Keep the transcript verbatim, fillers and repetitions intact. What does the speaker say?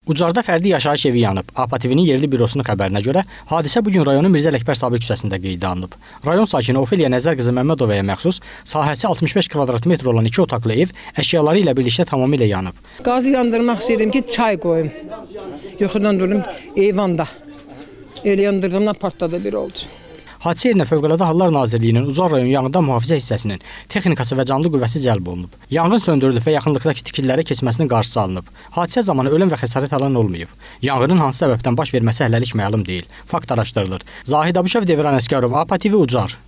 Ucarda fərdi yaşayış evi yanıb. A P A T V-nin yerli bürosunun xəbərinə görə hadisə bu gün rayonun Mirzə Ələkbər Sabir küçəsində qeydə alınıb. Rayon sakini Ofeliya Nəzər qızı Məmmədovaya məxsus sahəsi altmış beş kvadrat metr olan iki otaqlı ev əşyaları ilə birlikdə tamamilə yanıb. Qazı yandırmaq istəyirdim ki, çay qoyum. Yuxudan durdum eyvanda. Elə yandırdığımdan partladı bir oldu. Hadisə yerinə Fövqəladə Hallar Nazirliyinin Ucar rayon yanğından mühafizə hissəsinin texnikası və canlı qüvvəsi cəlb olunub. Yanğın söndürülüb və yaxınlıqdakı tikililərə keçməsinin qarşısı alınıb. Hadisə zamanı ölüm və xəsarət alan olmayıb. Yanğının hansı səbəbdən baş verməsi hələlik məlum deyil. Fakt araşdırılır. Zahid Abuşov, Devran Əsgərov, A P A T V Ucar.